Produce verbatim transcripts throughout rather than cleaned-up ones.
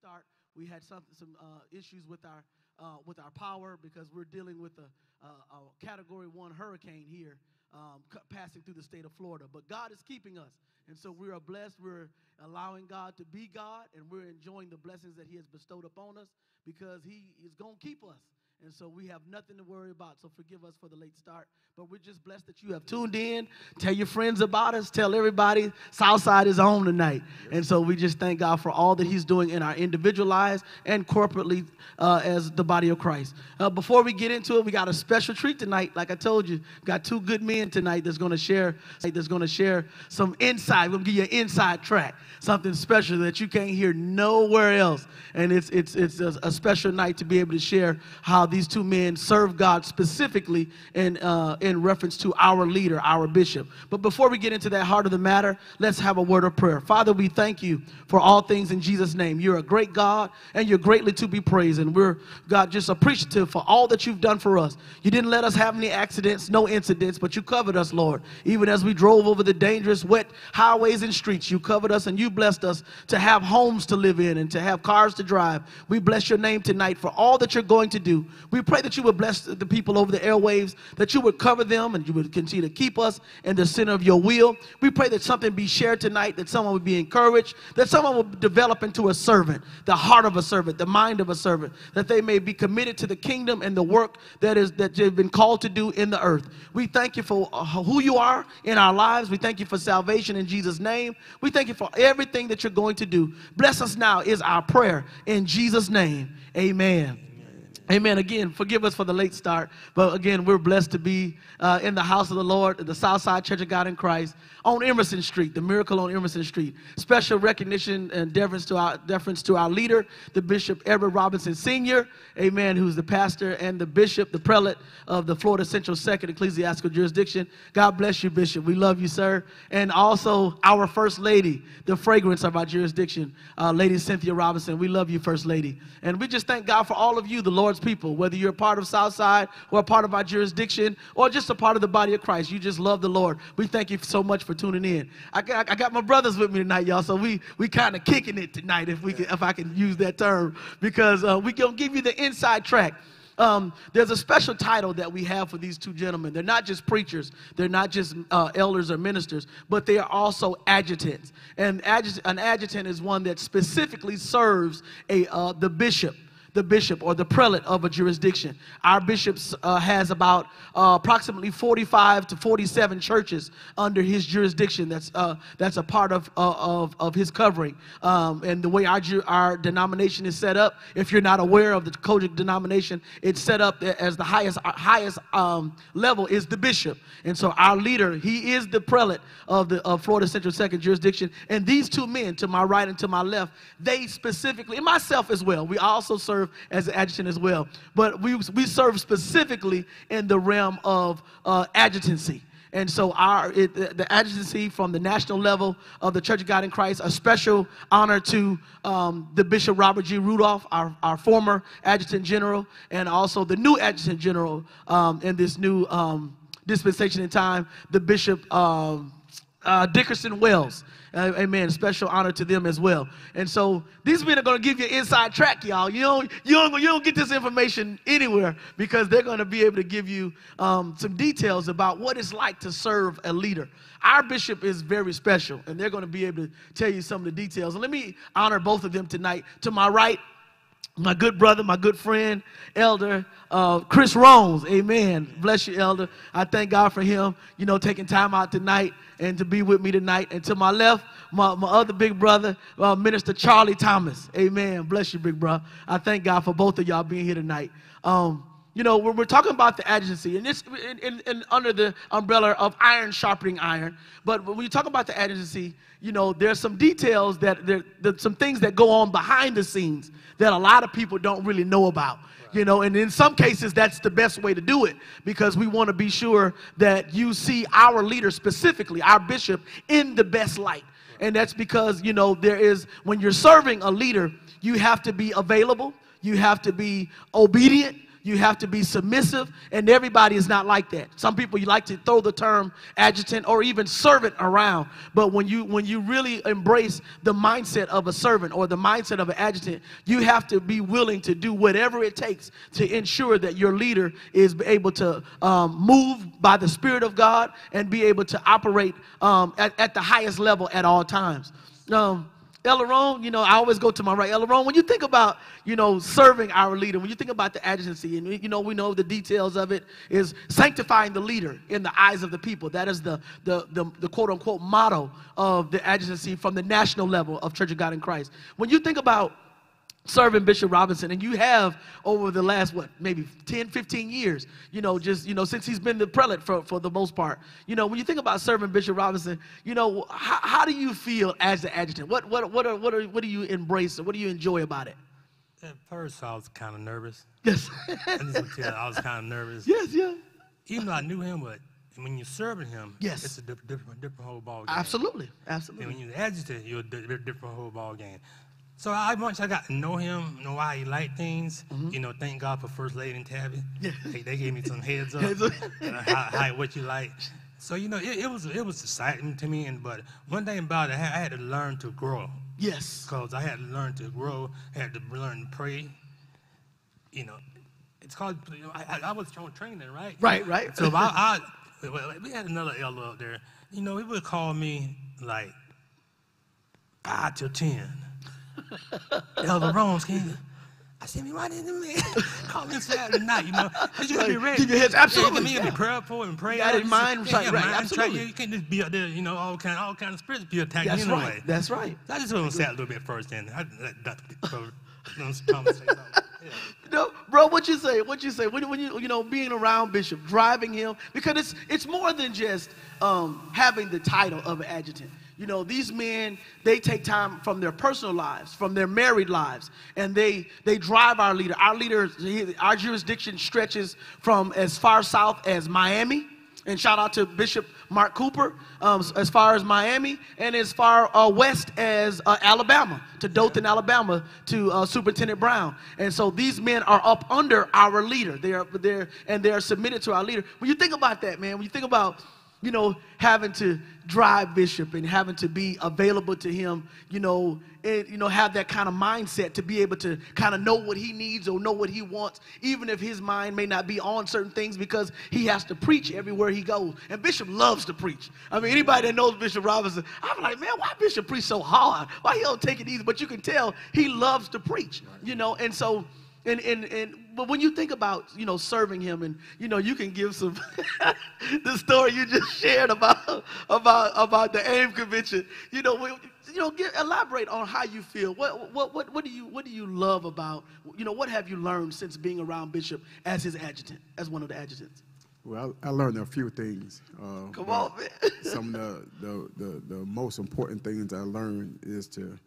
start. We had some some uh, issues with our uh, with our power because we're dealing with a, a, a Category One hurricane here um, passing through the state of Florida. But God is keeping us, and so we are blessed. We're allowing God to be God, and we're enjoying the blessings that He has bestowed upon us because He is going to keep us. And so we have nothing to worry about. So forgive us for the late start. But we're just blessed that you have tuned in. Tell your friends about us. Tell everybody Southside is home tonight. And so we just thank God for all that He's doing in our individual lives and corporately uh, as the body of Christ. Uh, before we get into it, we got a special treat tonight. Like I told you, got two good men tonight that's going to share that's going to share some insight. We're going to give you an inside track, something special that you can't hear nowhere else. And it's it's it's a, a special night to be able to share how these two men serve God specifically in, uh, in reference to our leader, our bishop. But before we get into that heart of the matter, let's have a word of prayer. Father, we thank you for all things in Jesus' name. You're a great God, and you're greatly to be praised. And we're, God, just appreciative for all that you've done for us. You didn't let us have any accidents, no incidents, but you covered us, Lord. Even as we drove over the dangerous, wet highways and streets, you covered us and you blessed us to have homes to live in and to have cars to drive. We bless your name tonight for all that you're going to do. We pray that you would bless the people over the airwaves, that you would cover them and you would continue to keep us in the center of your will. We pray that something be shared tonight, that someone would be encouraged, that someone would develop into a servant, the heart of a servant, the mind of a servant, that they may be committed to the kingdom and the work that is that they've been called to do in the earth. We thank you for who you are in our lives. We thank you for salvation in Jesus' name. We thank you for everything that you're going to do. Bless us now is our prayer in Jesus' name. Amen. Amen. Again, forgive us for the late start. But again, we're blessed to be uh, in the house of the Lord, the Southside Church of God in Christ, on Emerson Street, the Miracle on Emerson Street. Special recognition and deference to our, deference to our leader, the Bishop Edward Robinson Senior, amen, who's the pastor and the bishop, the prelate of the Florida Central Second Ecclesiastical Jurisdiction. God bless you, Bishop. We love you, sir. And also our First Lady, the fragrance of our jurisdiction, uh, Lady Cynthia Robinson. We love you, First Lady. And we just thank God for all of you, the Lord's people, whether you're a part of Southside or a part of our jurisdiction or just a part of the body of Christ. You just love the Lord. We thank you so much for tuning in. I got, I got my brothers with me tonight, y'all, so we we kind of kicking it tonight, if we can, if I can use that term, because uh, we're going to give you the inside track. Um, there's a special title that we have for these two gentlemen. They're not just preachers. They're not just uh, elders or ministers, but they are also adjutants. And adjut an adjutant is one that specifically serves a uh, the bishop. The bishop or the prelate of a jurisdiction. Our bishop uh, has about uh, approximately forty-five to forty-seven churches under his jurisdiction. That's uh, that's a part of uh, of of his covering. Um, and the way our our denomination is set up, if you're not aware of the Kojic denomination, it's set up as the highest highest um, level is the bishop. And so our leader, he is the prelate of the of Florida Central Second Jurisdiction. And these two men, to my right and to my left, they specifically, and myself as well, we also serve as an adjutant as well. But we, we serve specifically in the realm of uh, adjutancy. And so our it, the adjutancy from the national level of the Church of God in Christ, a special honor to um, the Bishop Robert G. Rudolph, our, our former adjutant general, and also the new adjutant general um, in this new um, dispensation in time, the Bishop um, uh, Dickerson Wells. Uh, amen. Special honor to them as well. And so these men are going to give you an inside track, y'all. You don't, you don't, you don't get this information anywhere because they're going to be able to give you um, some details about what it's like to serve a leader. Our bishop is very special, and they're going to be able to tell you some of the details. And let me honor both of them tonight. To my right, my good brother, my good friend, Elder uh, Chris Rones. Amen. Bless you, Elder. I thank God for him, you know, taking time out tonight and to be with me tonight. And to my left, my, my other big brother, uh, Minister Charlie Thomas. Amen. Bless you, big bro. I thank God for both of y'all being here tonight. Um, you know, when we're talking about the adjutancy, and this in, in, in, under the umbrella of iron sharpening iron, but when you talk about the adjutancy, you know, there's some details that there, there's some things that go on behind the scenes that a lot of people don't really know about. You know, and in some cases, that's the best way to do it because we want to be sure that you see our leader specifically, our bishop, in the best light. And that's because, you know, there is, when you're serving a leader, you have to be available, you have to be obedient, You have to be submissive, and everybody is not like that. Some people, you like to throw the term adjutant or even servant around, but when you when you really embrace the mindset of a servant or the mindset of an adjutant, you have to be willing to do whatever it takes to ensure that your leader is able to um, move by the Spirit of God and be able to operate um, at, at the highest level at all times. Um, Elaron, you know, I always go to my right. Elaron, when you think about, you know, serving our leader, when you think about the adjutancy, and, you know, we know the details of it, is sanctifying the leader in the eyes of the people. That is the, the, the, the quote-unquote motto of the adjutancy from the national level of Church of God in Christ. When you think about serving Bishop Robinson, and you have over the last, what, maybe ten, fifteen years, you know, just, you know, since he's been the prelate for, for the most part, you know, when you think about serving Bishop Robinson, you know, how, how do you feel as the adjutant? What, what, what, are, what, are, what do you embrace, or what do you enjoy about it? At first, I was kind of nervous. Yes. I just want to tell you, I was kind of nervous. Yes, yeah. Even though I knew him, but when you're serving him, yes, it's a different, different, different whole ball game. Absolutely, absolutely. And when you're the adjutant, you're a different whole ball game. So I once I got to know him, know why he liked things. Mm-hmm. You know, thank God for First Lady and Tabby. Yeah. They, they gave me some heads up, heads up. how, how what you like. So you know, it, it was it was exciting to me. And but one thing about it, I had, I had to learn to grow. Yes. Because I had to learn to grow. I had to learn to pray. You know, it's called. You know, I, I was on training, right? Right, right. So I, I well, we had another elder up there. You know, he would call me like five till ten. Elder Rones, can you? I said, man, why didn't man call me Saturday night, you know? Because you got to be ready. Keep your heads, absolutely. You got to be prayerful and pray. You got it in mind, yeah, right, yeah, right, mind, absolutely. Try, you can't just be up there, you know, all kind, all kind of spirits be attacking That's you anyway. Right, that's right. So I just want to say a little bit first, and I let Doctor Thomas say something. Yeah. No, bro, what you say? What you say? When, when you, you know, being around Bishop, driving him, because it's it's more than just um, having the title of an adjutant. You know, these men, they take time from their personal lives, from their married lives, and they they drive our leader. Our leader, our jurisdiction stretches from as far south as Miami, and shout out to Bishop Mark Cooper, um, as far as Miami, and as far uh, west as uh, Alabama, to Dothan, Alabama, to uh, Superintendent Brown. And so these men are up under our leader. They are there, and they are submitted to our leader. When you think about that, man, when you think about, you know, having to drive Bishop and having to be available to him, you know, and, you know, have that kind of mindset to be able to kind of know what he needs or know what he wants, even if his mind may not be on certain things, because he has to preach everywhere he goes. And Bishop loves to preach. I mean, anybody that knows Bishop Robinson, I'm like, man, why Bishop preach so hard? Why he don't take it easy? But you can tell he loves to preach, you know, and so, And, and, and, but when you think about, you know, serving him, and, you know, you can give some, the story you just shared about, about, about the AIM convention, you know, we, you know, get, elaborate on how you feel. What, what, what, what do you, what do you love about, you know, what have you learned since being around Bishop as his adjutant, as one of the adjutants? Well, I, I learned a few things. Uh, Come on, man. Some of the, the, the, the most important things I learned is to,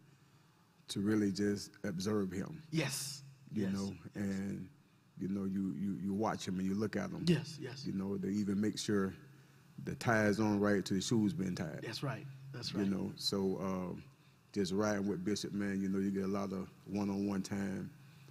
to really just observe him. Yes. You yes. know, and, you know, you, you, you watch him and you look at him. Yes, yes. You know, they even make sure the tie's on right to the shoes being tied. That's right, that's right. You know, so um, just riding with Bishop, man, you know, you get a lot of one-on-one time.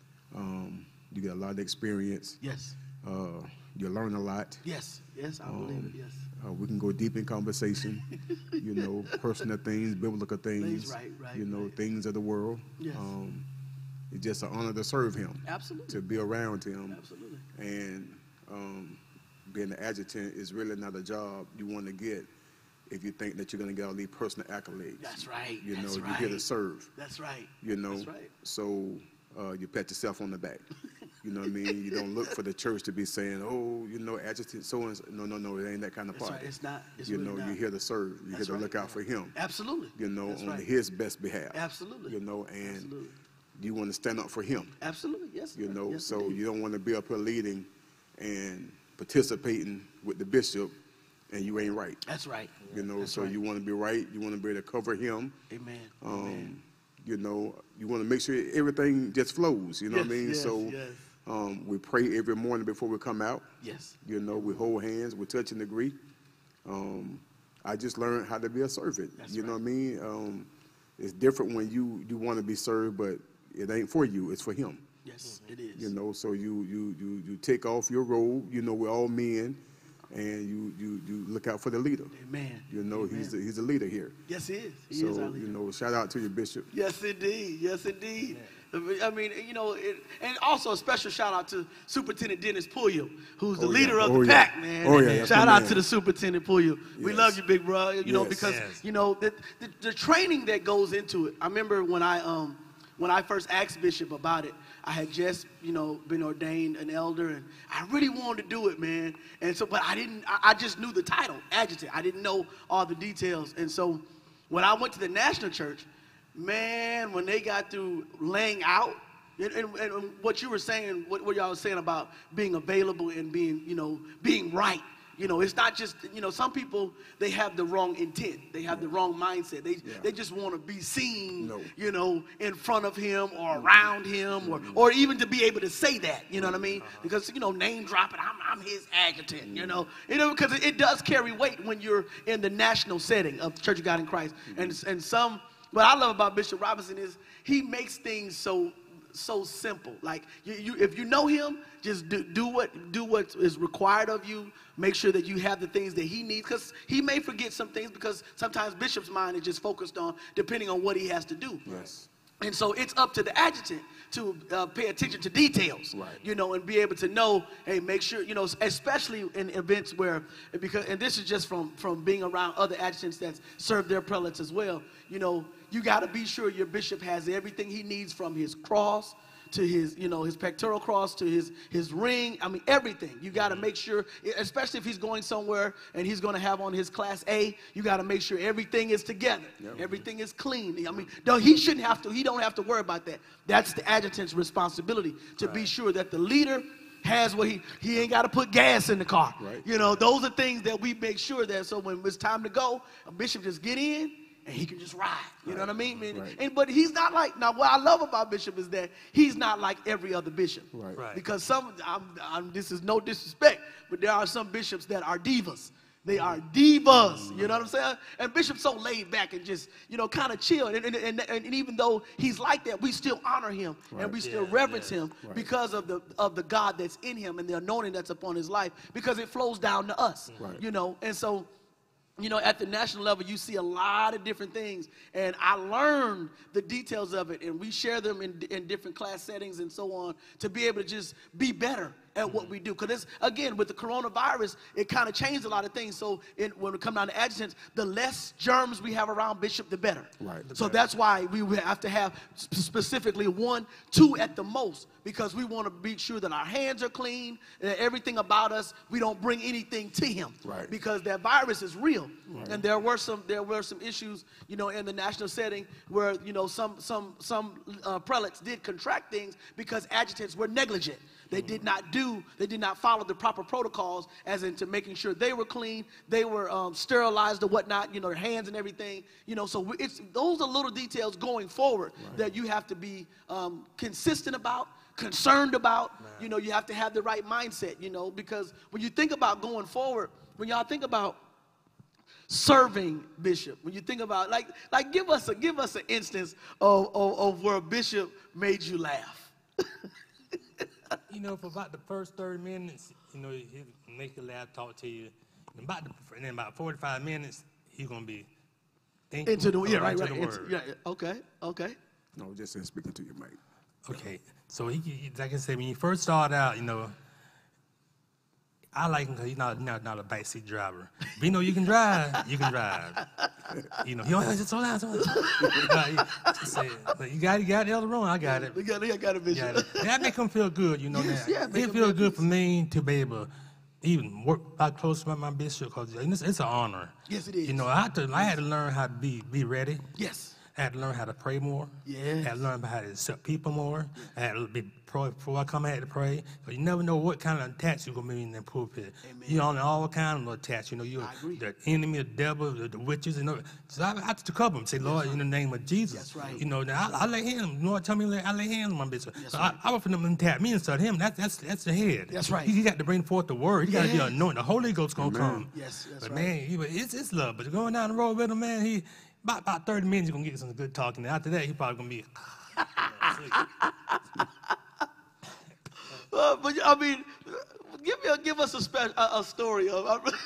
Um, you get a lot of experience. Yes. Uh, you learn a lot. Yes, yes, I um, believe it, yes. Uh, we can go deep in conversation, you know, personal things, biblical things, things right, right, you know, right. things of the world. Yes. Um, It's just an honor to serve him. Absolutely. To be around him. Absolutely. And um, being an adjutant is really not a job you want to get if you think that you're going to get all these personal accolades. That's right. You know, That's you're right. here to serve. That's right. You know, That's right. so uh, you pat yourself on the back. You know what I mean? You don't look for the church to be saying, oh, you know, adjutant so and so. No, no, no, it ain't that kind of That's party. right. It's not. It's you really know, not. you're here to serve. You're That's here to right. look out for him. Absolutely. You know, That's on right. his best behalf. Absolutely. You know, and Absolutely. you want to stand up for him. Absolutely, yes. You know, yes, so indeed. you don't want to be up here leading and participating with the bishop, and you ain't right. That's right. You know, That's so right. you want to be right. You want to be able to cover him. Amen. Um, Amen. You know, you want to make sure everything just flows. You know yes, what I mean? Yes, so yes. um, we pray every morning before we come out. Yes. You know, we hold hands, we touch and agree. Um, I just learned how to be a servant. That's you right. know what I mean? Um, it's different when you, you want to be served, but it ain't for you, it's for him. Yes, it is. You know, so you you you you take off your robe. You know, we're all men, and you you you look out for the leader. Amen. You know, Amen. he's the, he's a leader here. Yes, he is. He so is our leader. you know, shout out to you, Bishop. Yes, indeed. Yes, indeed. I mean, you know, it, and also a special shout out to Superintendent Dennis Pulliam, who's the Oh, leader yeah. of Oh, the yeah. pack, man. Oh, yeah, that's Shout my out man. to the Superintendent Pulliam. We Yes. love you, big bro. You know, Yes. because Yes. you know the, the the training that goes into it. I remember when I um when I first asked Bishop about it. I had just, you know, been ordained an elder, and I really wanted to do it, man. And so, but I didn't. I, I just knew the title, adjutant. I didn't know all the details. And so, when I went to the national church, man, when they got through laying out. And, and, and what you were saying, what, what y'all was saying about being available and being, you know, being right. You know, it's not just, you know, some people, they have the wrong intent. They have the wrong mindset. They Yeah. they just want to be seen, No. you know, in front of him or around him or, or even to be able to say that, you know what I mean? Because, you know, name dropping, I'm, I'm his adjutant, you know. You know, because it, it does carry weight when you're in the national setting of Church of God in Christ. And, and some, what I love about Bishop Robinson is he makes things so so simple. Like you, you if you know him, just do, do what do what is required of you. Make sure that you have the things that he needs, because he may forget some things, because sometimes Bishop's mind is just focused on depending on what he has to do. Yes. And so it's up to the adjutant to uh, pay attention to details, Right. you know, and be able to know, hey, make sure, you know, especially in events where, because, and this is just from, from being around other adjutants that serve their prelates as well, you know, you got to be sure your bishop has everything he needs, from his cross to his, you know, his pectoral cross to his, his ring. I mean, everything. You got to make sure, especially if he's going somewhere and he's going to have on his class A, you got to make sure everything is together. Yep. Everything is clean. I mean, no, he shouldn't have to, he don't have to worry about that. That's the adjutant's responsibility, to be sure that the leader has what he, he ain't got to put gas in the car. Right. You know, those are things that we make sure that, so when it's time to go, a bishop just get in, and he can just ride. You know what I mean? And, Right. and but he's not like, now what I love about Bishop is that he's not like every other bishop. Right. Right. Because some, I'm, I'm, this is no disrespect, but there are some bishops that are divas. They are divas, you know what I'm saying? And Bishop's so laid back and just, you know, kind of chill. And, and, and, and even though he's like that, we still honor him, and Right. we still Yeah, reverence yeah. him Right. because of the of the God that's in him and the anointing that's upon his life, because it flows down to us, Right. you know? And so, you know, at the national level, you see a lot of different things, and I learned the details of it, and we share them in, in different class settings and so on, to be able to just be better at what we do. Because, again, with the coronavirus, it kind of changed a lot of things. So it, when we come down to adjutants, the less germs we have around Bishop, the better. Right. So that's why we would have to have sp- specifically one, two at the most, because we want to be sure that our hands are clean, and everything about us, we don't bring anything to him. Right. Because that virus is real. And there were some there were some issues, you know, in the national setting where, you know, some some some uh, prelates did contract things because adjutants were negligent. They did not do, they did not follow the proper protocols, as into making sure they were clean, they were um, sterilized or whatnot, you know, their hands and everything, you know. So we- it's those are little details going forward that you have to be um, consistent about, concerned about. You know, you have to have the right mindset, you know, because when you think about going forward, when y'all think about serving Bishop, when you think about, like, like give us a give us an instance of, of, of where a bishop made you laugh. You know, for about the first thirty minutes, you know, he'll make you laugh, talk to you. And about the, and then about forty-five minutes, he's going to be thinking. Into the, yeah, uh, right, into right. the Into, word. yeah, yeah, okay, okay. No, just in speaking to your mic. Okay, so he, he- like I said, when you first start out, you know, I like him because he's not, not not a backseat driver. If you know you can drive, you can drive. You know, he always slow down, slow down. But he say, but you got, you got the other wrong, I got it. We got, we got a bishop. Got it. That make him feel good, you know. Yes, that. yeah, make it him feel feel good for me to be able to even work out close with my bishop, because it's, it's an honor. Yes, it is. You know, I had to, I had to learn how to be be ready. Yes. I had to learn how to pray more. Yes. I had to learn how to accept people more. I had to be pro before I come, I had to pray. But you never know what kind of attacks you're going to be in the pulpit. Amen. You're on all kinds of attacks. You know, you're I agree. the enemy, the devil, the, the witches. And all. So I, I have to cover them. Say, Lord, in the name of Jesus. That's right. You know, now I, I lay hands. You know what? Tell me, I lay hands on my bishop. That's so right. I, I offer them to tap me instead of him. That, that's that's the head. That's right. He, he got to bring forth the word. He got to be Yes. anointed. The Holy Ghost going to Amen. come. Yes, that's but right. man, he, it's, it's love. But going down the road with him, man, he about, about thirty minutes, you're going to get some good talking. And after that, he probably going to be. Uh, but I mean, give me a, give us a, spe- a, a story of.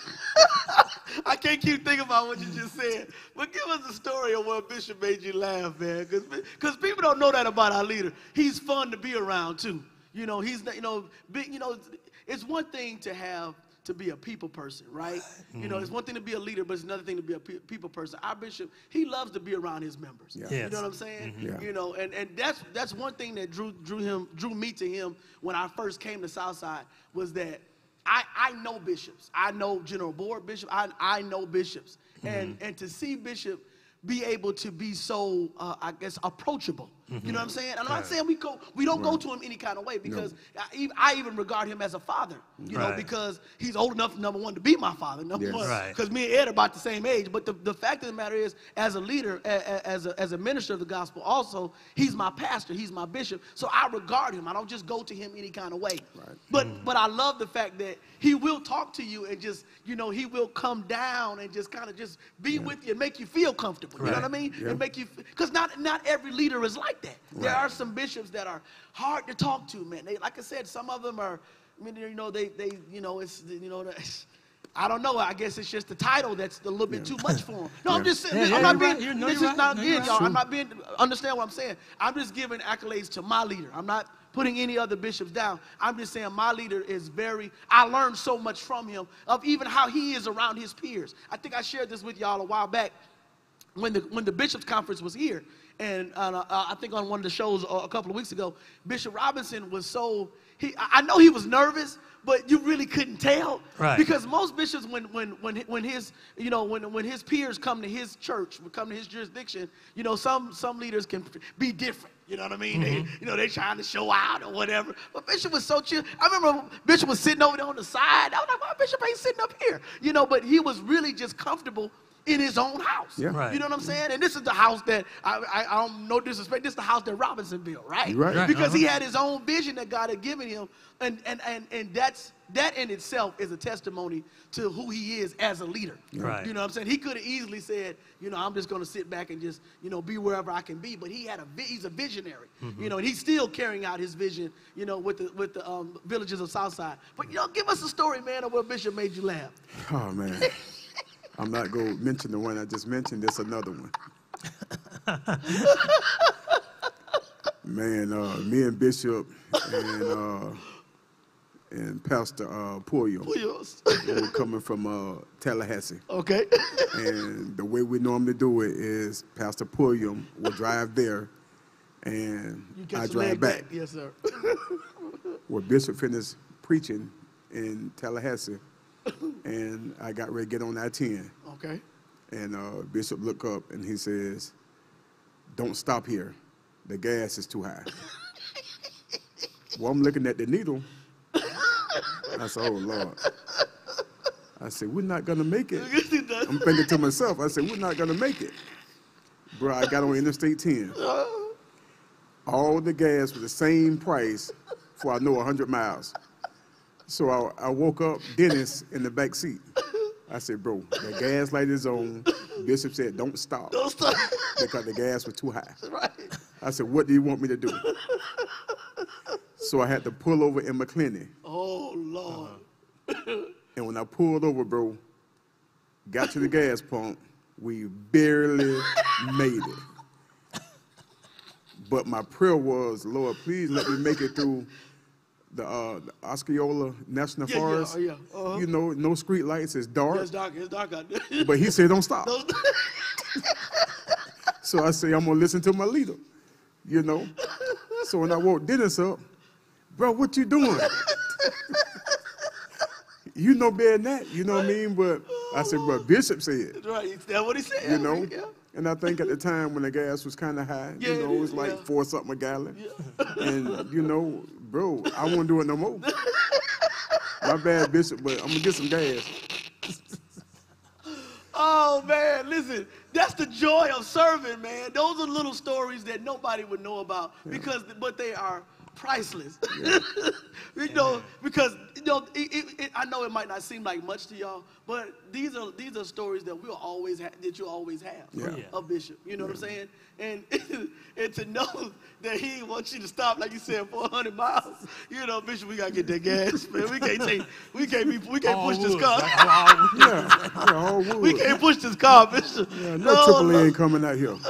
I can't keep thinking about what you just said, but give us a story of where Bishop made you laugh, man, because people don't know that about our leader. He's fun to be around too. You know, he's you know, big, you know, it's one thing to have to be a people person, right? Mm. You know, it's one thing to be a leader, but it's another thing to be a pe- people person. Our bishop, he loves to be around his members. Yeah. You Yes. know what I'm saying? Mm-hmm. Yeah. You know, and, and that's that's one thing that drew drew him drew me to him when I first came to Southside was that I, I know bishops. I know General Board Bishop. I I know bishops. Mm-hmm. And and to see Bishop be able to be so, uh, I guess, approachable. Mm-hmm. You know what I'm saying? And I'm not right. saying we go, we don't right. go to him any kind of way because no. I, even, I even regard him as a father. You right. know, because he's old enough, number one, to be my father. Number Yes. one, right. because me and Ed are about the same age. But the, the fact of the matter is, as a leader, a, a, as a as a minister of the gospel, also he's my pastor, he's my bishop. So I regard him. I don't just go to him any kind of way. Right. But mm. but I love the fact that he will talk to you and just, you know, he will come down and just kind of just be yeah. with you and make you feel comfortable. You right. know what I mean? Yeah. And make you, because not not every leader is like that. There Right. are some bishops that are hard to talk to, man. They, like I said, some of them are, I mean, you know, they they you know it's you know. I don't know. I guess it's just the title that's a little bit Yeah. too much for him. No, Yeah. I'm just saying. Yeah, yeah, I'm not you're being. right. You know this you're is right. not No, again, you're y'all. right. I'm not being. Understand what I'm saying? I'm just giving accolades to my leader. I'm not putting any other bishops down. I'm just saying my leader is very. I learned so much from him of even how he is around his peers. I think I shared this with y'all a while back when the when the bishops conference was here. And uh, I think on one of the shows a couple of weeks ago, Bishop Robinson was so, he, I know he was nervous, but you really couldn't tell. Right. Because most bishops, when when when when his, you know, when when his peers come to his church, come to his jurisdiction, you know, some some leaders can be different. You know what I mean? Mm-hmm. They, you know, they trying to show out or whatever. But Bishop was so chill. I remember Bishop was sitting over there on the side. I was like, why Bishop ain't sitting up here? You know, but he was really just comfortable in his own house. Yeah. Right. You know what I'm saying? And this is the house that, I, I, I don't, no disrespect, this is the house that Robinson built, right? Right. Right. Because Uh-huh. he had his own vision that God had given him. And, and, and, and that's, that in itself is a testimony to who he is as a leader. Right. You know what I'm saying? He could have easily said, you know, I'm just going to sit back and just, you know, be wherever I can be. But he had a, vi- he's a visionary, mm-hmm. you know, and he's still carrying out his vision, you know, with the, with the um, villages of Southside. But, you know, give us a story, man, of where Bishop made you laugh. Oh, man. I'm not going to mention the one I just mentioned. There's another one. Man, uh, me and Bishop and uh, and Pastor uh, Pulliam we were coming from uh, Tallahassee. Okay. And the way we normally do it is Pastor Pulliam will drive there, and You catch I the drive leg back. Yes, sir. Well, Bishop finished preaching in Tallahassee, and I got ready to get on I ten. Okay. And uh, Bishop looked up and he says, "Don't stop here. The gas is too high." Well, I'm looking at the needle. I said, "Oh, Lord." I said, "We're not going to make it." I'm thinking to myself, I said, "We're not going to make it." Bro, I got on Interstate ten. All the gas was the same price for, I know, one hundred miles. So I, I woke up Dennis in the back seat. I said, "Bro, the gas light is on." Bishop said, "Don't stop." Don't stop. Because the gas was too high. Right. I said, "What do you want me to do?" So I had to pull over in McClenny. Oh, Lord. And when I pulled over, bro, got to the gas pump, we barely made it. But my prayer was, "Lord, please let me make it through the, uh, the Osceola National Yeah, yeah, Forest." oh, yeah. Uh-huh. You know, no street lights, it's dark. Yeah, it's dark. It's dark out there. But he said, "Don't stop." Those- So I say, "I'm going to listen to my leader," you know. So when I woke Dennis up, "Bro, what you doing?" You know better than that, you know what I mean? But I said, "Bro, Bishop said," Right. That's what he said. you know. Yeah. And I think at the time when the gas was kind of high, Yeah, you know, it it was is, like yeah. four something a gallon. And, you know, bro, I won't do it no more. My bad, Bishop, but I'm going to get some gas. Oh, man, listen, that's the joy of serving, man. Those are little stories that nobody would know about because, but they are priceless. You know, because you know, it, it, it, I know it might not seem like much to y'all, but these are these are stories that we'll always ha- that you always have Yeah. Yeah. of Bishop. You know what I'm saying? And and to know that he wants you to stop, like you said, four hundred miles. You know, Bishop, we gotta get that gas, man. We can't take, we can't be, we can't All push this wood. car. Like, all wood. Yeah, yeah, all wood. We can't push this car, Bishop. Yeah, no, triple A no. ain't coming out here.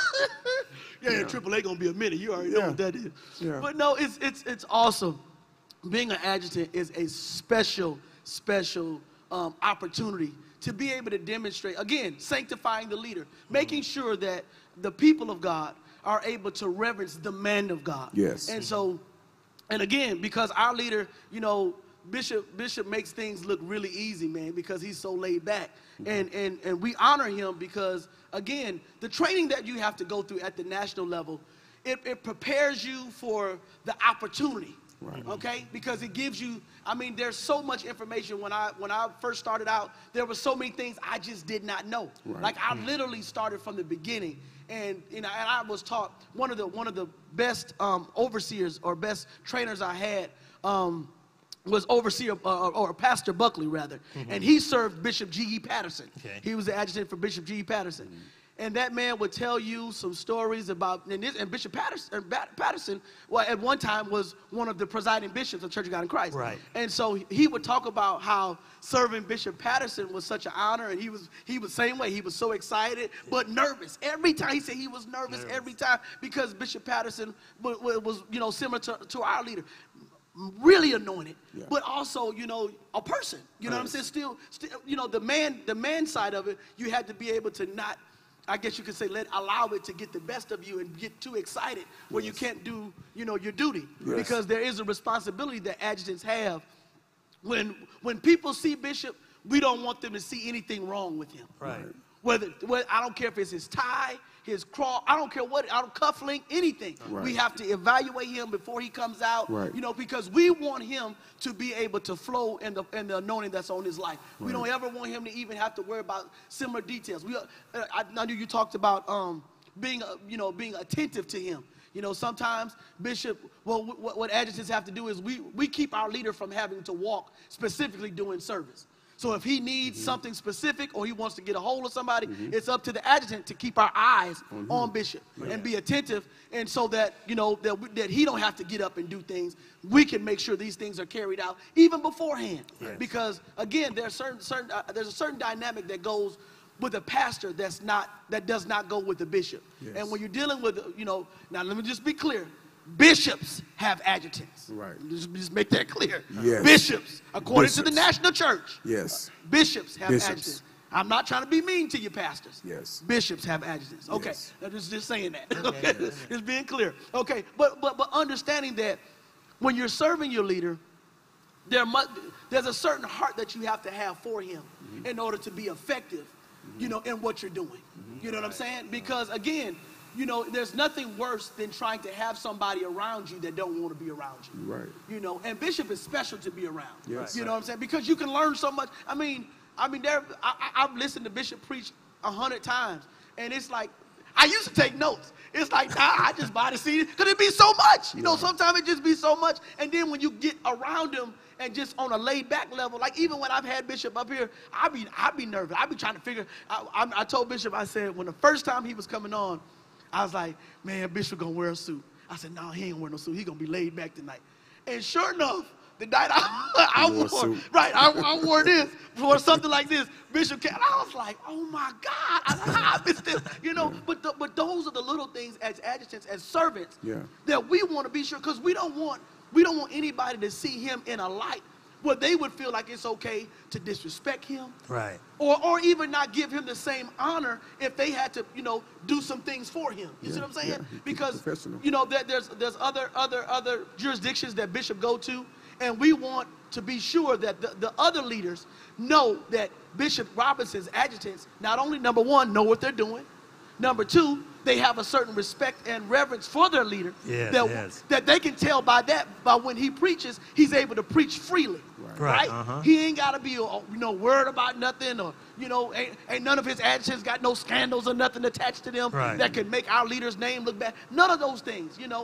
Yeah, yeah, Triple A gonna be a minute. You already know Yeah. what that is. Yeah. But no, it's it's it's awesome. Being an adjutant is a special, special um, opportunity to be able to demonstrate, again, sanctifying the leader, making sure that the people of God are able to reverence the man of God. Yes. And so, and again, because our leader, you know, Bishop Bishop makes things look really easy, man, because he's so laid back. And, and, and we honor him because, again, the training that you have to go through at the national level, it, it prepares you for the opportunity. Right. Okay, because it gives you, I mean, there's so much information. When I when I first started out, there were so many things I just did not know. Right. Like I literally started from the beginning, and you know, and I was taught one of the one of the best um, overseers or best trainers I had um, was overseer uh, or Pastor Buckley rather, Mm-hmm. and he served Bishop G E Patterson. Okay. He was the adjutant for Bishop G E Patterson. Mm-hmm. And that man would tell you some stories about, and, this, and Bishop Patterson, Patterson, well, at one time was one of the presiding bishops of Church of God in Christ. Right. And so he would talk about how serving Bishop Patterson was such an honor, and he was he was the same way. He was so excited, but nervous. Every time he said he was nervous, Nervous. every time, because Bishop Patterson was, was you know, similar to, to our leader. Really anointed, Yeah. but also, you know, a person. You know what I'm saying? Still, still, you know, the man, the man side of it, you had to be able to not, I guess you could say, let allow it to get the best of you and get too excited where you can't do, you know, your duty. Yes. Because there is a responsibility that adjutants have. When when people see Bishop, we don't want them to see anything wrong with him. Right. Whether, whether I don't care if it's his tie, his crawl, I don't care what, I don't cufflink, anything. Right. We have to evaluate him before he comes out. Right. You know, because we want him to be able to flow in the in the anointing that's on his life. We Right. don't ever want him to even have to worry about similar details. We, uh, I, I knew you talked about um, being, uh, you know, being attentive to him. You know, sometimes Bishop, well, what, what adjutants have to do is we we keep our leader from having to walk specifically doing service. So if he needs Mm-hmm. something specific or he wants to get a hold of somebody, it's up to the adjutant to keep our eyes on Bishop and be attentive, and so that, you know, that, we, that he don't have to get up and do things. We can make sure these things are carried out even beforehand. Yes. Because again, there's certain certain uh, there's a certain dynamic that goes with a pastor that's not that does not go with the bishop. Yes. And when you're dealing with, you know, now let me just be clear. Bishops have adjutants. Right. Just, just make that clear. Yes. Bishops, according to the Bishops. national church. Yes. Bishops have Bishops. adjutants. I'm not trying to be mean to you, pastors. Yes. Bishops have adjutants. Okay. Yes. I'm just, just saying that. Okay. Just being clear. Okay. But but but understanding that when you're serving your leader, there must, there's a certain heart that you have to have for him Mm-hmm. in order to be effective, you know, in what you're doing. Mm-hmm. You know what I'm saying? Because again, you know, there's nothing worse than trying to have somebody around you that don't want to be around you. Right. You know, and Bishop is special to be around. Yes. You know what I'm saying? Because you can learn so much. I mean, I mean, there. I, I- I've listened to Bishop preach a hundred times, and it's like, I used to take notes. It's like, nah, I just buy the C D because it be so much. You know, sometimes it just be so much, and then when you get around him and just on a laid back level, like even when I've had Bishop up here, I be I be nervous. I be trying to figure. I, I, I told Bishop, I said when the first time he was coming on, I was like, man, Bishop gonna wear a suit. I said, no, he ain't wearing no suit. He gonna be laid back tonight. And sure enough, the night I, I He wore wore, a suit. right, I, I wore this for something like this. Bishop came, and I was like, oh my God, I, I missed this, you know. But the, but those are the little things as adjutants, as servants, Yeah. that we want to be sure, because we don't want we don't want anybody to see him in a light where they would feel like it's okay to disrespect him. Right. Or, or even not give him the same honor if they had to, you know, do some things for him. You see Yeah, what I'm saying? yeah, he keeps Because, professional. you know, there, there's there's other other other jurisdictions that Bishop go to, and we want to be sure that the, the other leaders know that Bishop Robinson's adjutants, not only, number one, know what they're doing, number two, they have a certain respect and reverence for their leader. Yes, that, yes. that they can tell by that, by when he preaches, he's able to preach freely. Right. Right, uh-huh. He ain't got to be, uh, you know, worried about nothing, or, you know, ain't, ain't none of his adjutants got no scandals or nothing attached to them Right. that can make our leader's name look bad. None of those things, you know.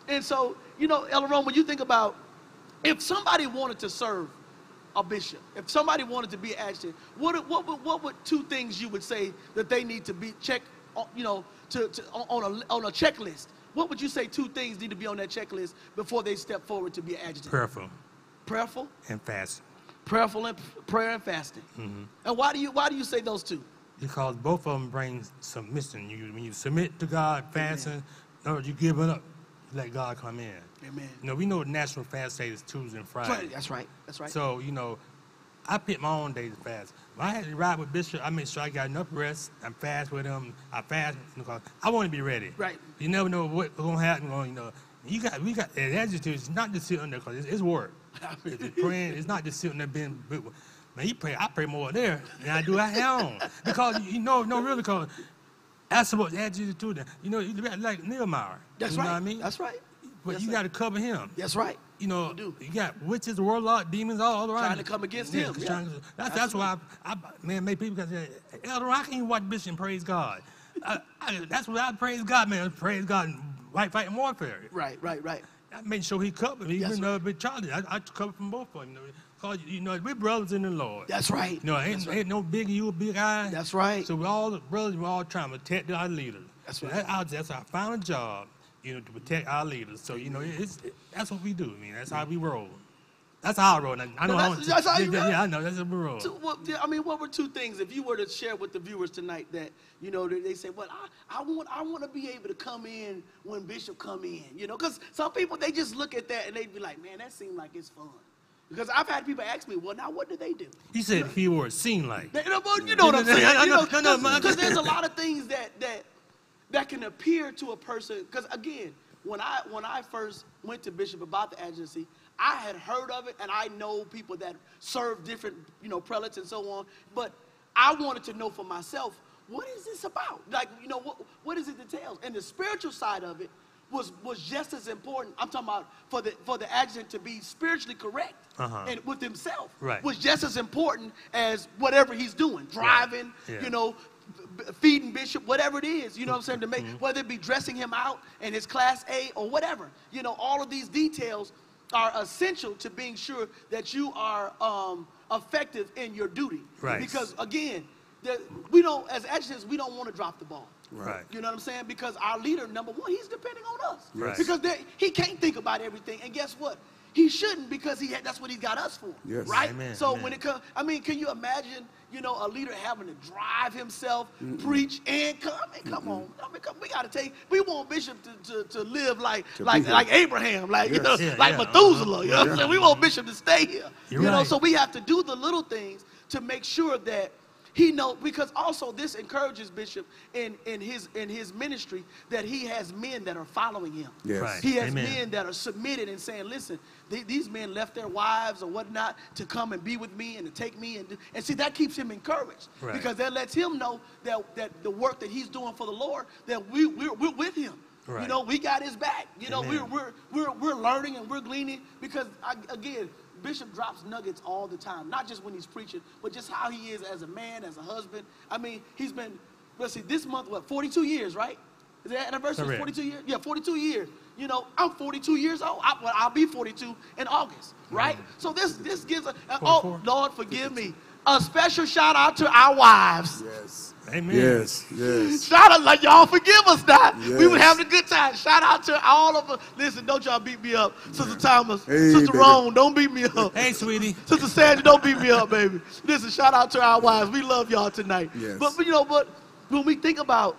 And so, you know, Elder Rome, when you think about if somebody wanted to serve a bishop, if somebody wanted to be an adjutant, what what what, what would two things you would say that they need to be check, you know, to, to on a on a checklist? What would you say two things need to be on that checklist before they step forward to be an adjutant? Prayerful. Prayerful. And fasting. Prayerful and prayer and fasting. Mm-hmm. And why do you why do you say those two? Because both of them bring submission. You when you submit to God, fasting, or you give it up, let God come in. Amen. You know, we know National Fast Day is Tuesday and Friday. That's right. That's right. So, you know, I pick my own days to fast. When I had to ride with Bishop, I make sure I got enough rest. I'm fast with him. I fast because I want to be ready. Right. You never know what's going to happen. You know, you got, we got, and adjective is not just sitting there because it's, it's work. It's praying. It's not just sitting there being, man, you pray, I pray more there than I do at home. Because, you know, no, really, because that's what the adjective to them. You know, you like Nehemiah. That's you right. know what I mean? That's right. But That's you right. got to cover him. That's right. You know, You do. you got witches, warlock, demons all, all around. Trying to come against yeah, him. Yeah. trying to- that's, that's why I, I, man, make people say, Elder, I can't watch Bishop and praise God. I, I, that's what I praise God, man. Praise God and fight, fighting warfare. Right, right, right. I made sure he covered me, Yes, even sir. though Big Charlie. I, I covered from both of them. You know, because, you know, we're brothers in the Lord. That's right. You know, ain't, That's right. ain't no big you, a big I. That's right. So we all the brothers, we're all trying to protect our leaders. That's So right. That, our, that's our final job, you know, to protect our leaders. So, you know, it's, it, that's what we do. I mean, that's how we roll. That's how I roll. I, I know that's- how, that's how you yeah, roll? yeah, I know. That's how we roll. So, what, I mean, what were two things if you were to share with the viewers tonight that you know they, they say, well, I, I want I want to be able to come in when Bishop come in, you know, because some people they just look at that and they be like, man, that seems like it's fun. Because I've had people ask me, well, now what do they do? He said he wore seem like. They, you know, well, you know what I'm saying? I You know, know, no, no, no, because there's a lot of things that that that can appear to a person. Because again, when I when I first went to Bishop about the adjutancy, I had heard of it, and I know people that serve different, you know, prelates and so on. But I wanted to know for myself, what is this about? Like, you know, what what does it entail? And the spiritual side of it was was just as important. I'm talking about for the for the adjutant to be spiritually correct Uh-huh. and with himself Right. was just as important as whatever he's doing, driving, Yeah. you know, b- feeding Bishop, whatever it is, you know what I'm saying, to make, Mm-hmm. whether it be dressing him out in his class A or whatever, you know, all of these details are essential to being sure that you are um, effective in your duty. Right. Because again, the, we don't, as adjutants, we don't want to drop the ball. Right. You know what I'm saying? Because our leader, number one, he's depending on us. Right. Because there- he can't think about everything. And guess what? He shouldn't, because he had, that's what he's got us for. Yes. Right? Amen, So amen. when it comes, I mean, can you imagine, you know, a leader having to drive himself, preach, and come? I mean, come on. I mean, come, we got to take, we want Bishop to, to, to live like To like be here. like Abraham, like, you Yes. know, Yeah, like yeah. Methuselah. You know what I'm Yeah. saying? We want Bishop to stay here. You're you know, right. so we have to do the little things to make sure that he know, because also this encourages Bishop in, in his in his ministry that he has men that are following him. Yes. Right. He has Amen. men that are submitted and saying, listen, th- these men left their wives or whatnot to come and be with me and to take me. And, do, and see, that keeps him encouraged. Right. Because that lets him know that, that the work that he's doing for the Lord, that we, we're, we're with him. You Right. know, we got his back. You know, we're, Amen. we're, we're, we're learning and we're gleaning because, I, again, Bishop drops nuggets all the time, not just when he's preaching, but just how he is as a man, as a husband. I mean, he's been, let's see, this month, what, forty-two years, right? Is that anniversary? Correct. forty-two years? Yeah, forty-two years. You know, I'm forty-two years old. I, well, I'll be forty-two in August, right? So this this gives a, a oh, forty-four. Lord, forgive me. A special shout out to our wives. Yes. Amen. Yes. Yes. Shout out, like y'all forgive us now. We were Yes. having a good time. Shout out to all of us. Listen, don't y'all beat me up. Sister Thomas, Hey, Sister baby. Roan, don't beat me up. Hey, sweetie. Sister Sandy, don't beat me up, baby. Listen, shout out to our wives. We love y'all tonight. Yes. But, but you know, but when we think about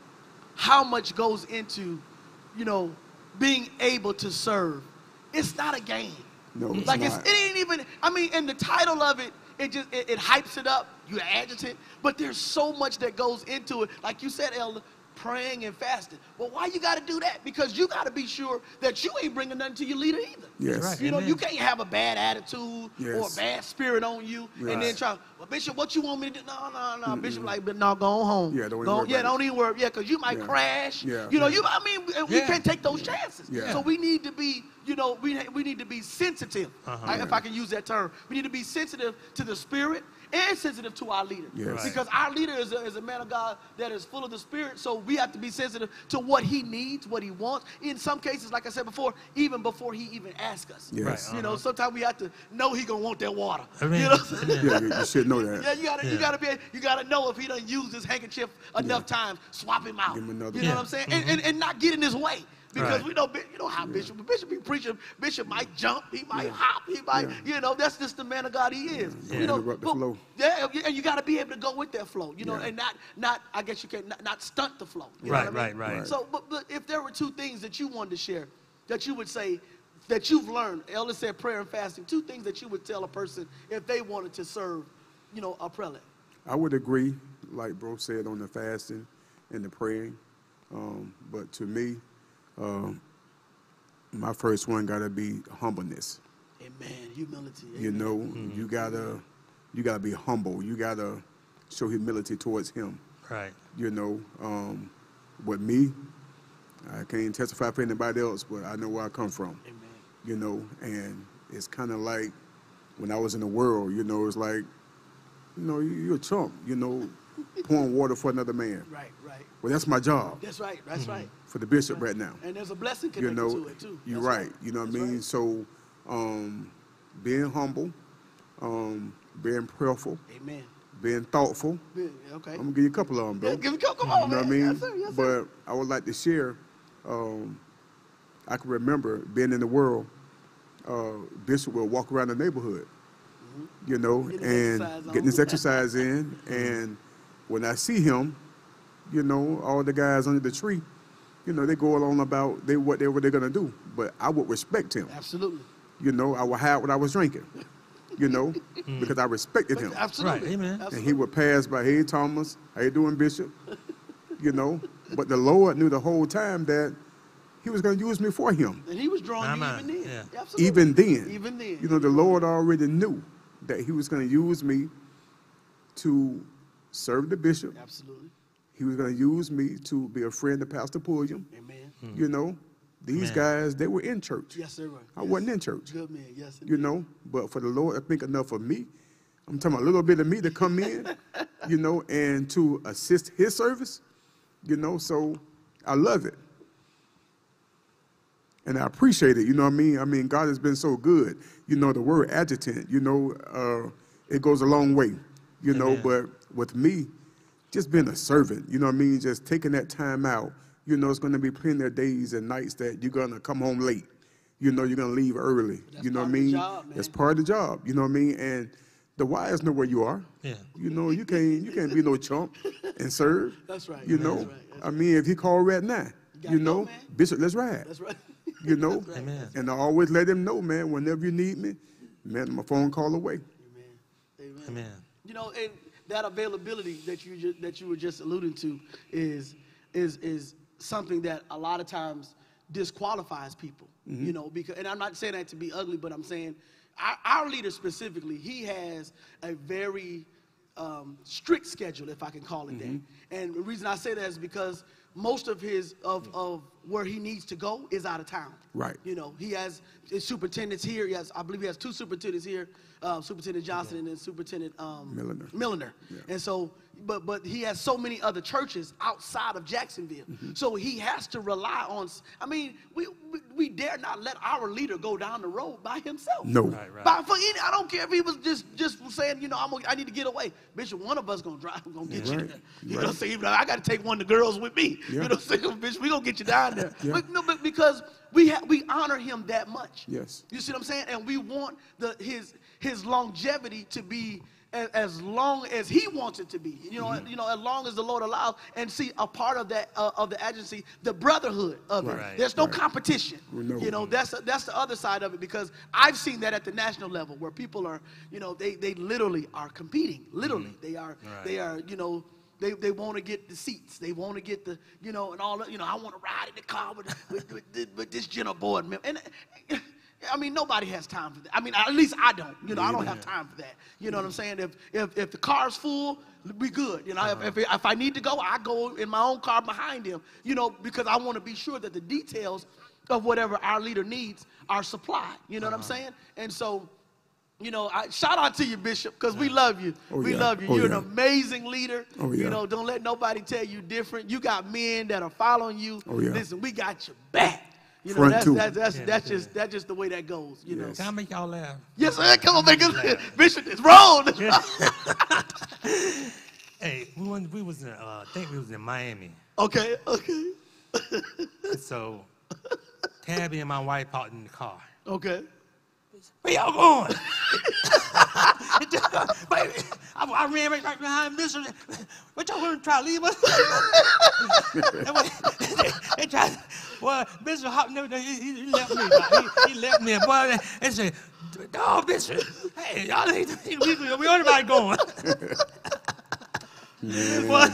how much goes into, you know, being able to serve, it's not a game. No, it's like not. it's, it ain't even. I mean, and the title of it, it just it, it hypes it up. You're an adjutant, but there's so much that goes into it. Like you said, Elder, praying and fasting. Well, why you got to do that? Because you got to be sure that you ain't bringing nothing to your leader either. Yes. right. You know, Amen. you can't have a bad attitude or a Yes. bad spirit on you, and then Right. try. Well, Bishop, what you want me to do? No, no, no. Bishop, like, but no, go on home. Yeah, don't even Go- worry Yeah, about it. don't even worry. Yeah, because you might Yeah. crash. Yeah. You know, you. I mean, we, we Yeah. can't take those chances. Yeah. So we need to be, you know, we we need to be sensitive. Uh-huh. I- if I can use that term, we need to be sensitive to the spirit, and sensitive to our leader. Yes. Right. Because our leader is a, is a man of God that is full of the Spirit, so we have to be sensitive to what he needs, what he wants. In some cases, like I said before, even before he even asks us. Yes. Right, You uh-huh. know, sometimes we have to know he gonna want that water. I mean, you know? yeah. Yeah, you, you should know that. Yeah, you gotta, you Yeah. gotta be, you gotta know if he done used his handkerchief enough times, swap him out. Give him another You know one. what I'm saying? And, and, and not get in his way. Because Right. we know, you know how Bishop, Bishop be preaching, Bishop might jump, he might Yeah. hop, he might, Yeah. you know, that's just the man of God he is. Yeah. You know, Interrupt the but- flow. Yeah, and you gotta be able to go with that flow, you know, Yeah. and not, not, I guess you can, not, not stunt the flow. You Right, know what I mean? right, right. So, but, but if there were two things that you wanted to share, that you would say, that you've learned, Elder said prayer and fasting, two things that you would tell a person if they wanted to serve, you know, a prelate. I would agree, like bro said, on the fasting and the praying. Um, but to me, um, my first one gotta be humbleness. Amen. Humility. You Amen. know, you gotta, you gotta be humble. You gotta show humility towards him. Right. You know, um, with me, I can't testify for anybody else, but I know where I come from. Amen. You know, and it's kind of like when I was in the world. You know, it's like, you know, you- you're a chump. You know, pouring water for another man. Right, right. Well, that's my job That's right. That's right. for the bishop right now. And there's a blessing You connected know, to it too. you're That's right. You know what I That's mean? right. So, um, being humble, um, being prayerful, Amen. being thoughtful. Yeah, okay. I'm gonna give you a couple of them, bro. Yeah, give it, come, come on, You know what I man. mean? Yes, sir. Yes, sir. But I would like to share. Um, I can remember being in the world. Uh, Bishop will walk around the neighborhood, you know, Getting his and exercise on. getting this exercise in. And when I see him, you know, all the guys under the tree, you know, they go along about they what they what they're gonna do. But I would respect him. Absolutely. You know, I would hide what I was drinking. You know, because I respected him. Absolutely. Right, amen. Absolutely. And he would pass by, hey, Thomas, how you doing, Bishop? You know, but the Lord knew the whole time that he was going to use me for him. And he was drawing My you mind, even then. yeah. Absolutely. Even then. Even then. You know, the Lord already knew that he was going to use me to serve the bishop. Absolutely. He was going to use me to be a friend to Pastor Pulliam. Amen. You know, these Amen. guys, they were in church. Yes, sir. I yes. wasn't in church. Good man. Yes. You know, but for the Lord, I think enough of me. I'm talking about a little bit of me to come in, you know, and to assist his service, you know, so I love it. And I appreciate it, you know what I mean? I mean, God has been so good. You know, the word adjutant, you know, uh, it goes a long way, you know, Amen. but with me, just being a servant, you know what I mean? Just taking that time out, you know, it's going to be plenty of days and nights that you're going to come home late. You know, you're going to leave early. That's you know what I part of the mean? job, man. It's part of the job, you know what I mean? And the wives know where you are. Yeah. You know, you can't you can't be no chump and serve. That's right. You That's know, right. That's I mean, if he called right now, gotta you go, know, man. Bishop, let's ride. That's right. You know, That's right. Amen. and I always let him know, man. Whenever you need me, man, I'm a phone call away. Amen. Amen. Amen. You know, and that availability that you ju- that you were just alluding to is is is something that a lot of times disqualifies people. Mm-hmm. You know, because and I'm not saying that to be ugly, but I'm saying our, our leader specifically, he has a very um, strict schedule, if I can call it Mm-hmm. that. And the reason I say that is because most of his of of where he needs to go is out of town. Right. You know, he has his superintendents here. He has, I believe, he has two superintendents here, uh, Superintendent Johnson and then Superintendent um, Milliner. Milliner. Yeah. And so, but but he has so many other churches outside of Jacksonville, Mm-hmm. so he has to rely on. I mean, we, we we dare not let our leader go down the road by himself. No. Right, right. By, for any, I don't care if he was just just saying, you know, I'm gonna, I need to get away. Bishop, one of us gonna drive, gonna get you Right, there. You know right. what I'm saying? I got to take one of the girls with me. Yeah. You know what I'm saying? Bishop, we gonna get you down there. Yeah. But, no, but because we ha- we honor him that much. Yes. You see what I'm saying? And we want the his his longevity to be as, as long as he wants it to be. You know, Mm-hmm. you know, as long as the Lord allows. And see, a part of that uh, of the agency, the brotherhood of it. Right. There's no Right. competition. No. You know, that's that's the other side of it, because I've seen that at the national level where people are, you know, they they literally are competing. Literally, they are Right. they are, you know. They, they want to get the seats. They want to get the, you know, and all that. You know, I want to ride in the car with, with, with, with, with this general board member. And, I mean, nobody has time for that. I mean, at least I don't. You know, I don't have time for that. You know what I'm saying? If if, if the car's full, we good. You know, Uh-huh. if, if if I need to go, I go in my own car behind him. You know, because I want to be sure that the details of whatever our leader needs are supplied. You know what I'm saying? And so, you know, I, shout out to you, Bishop, because we love you. Oh, we yeah. love you. Oh, You're yeah. an amazing leader. Oh, yeah. You know, don't let nobody tell you different. You got men that are following you. Oh, yeah. Listen, we got your back. You know, Front that's too. that's that's, Yeah, that's yeah. just that's just the way that goes. You know. Yes. Can I make y'all laugh? Yes, sir. Come on, make us. Bishop is wrong. Hey, we, went, we was in, uh, I think we was in Miami. Okay, okay, So Tabby and my wife out in the car. okay. Where y'all going? Baby, I, I ran right, right behind Bishop. What y'all going to try to leave us? they tried, well, Bishop hopped over there. He, he, he left me. He, he left me. Boy, they said, "Dog, Bishop, hey, y'all ain't, we, we everybody going." Boy,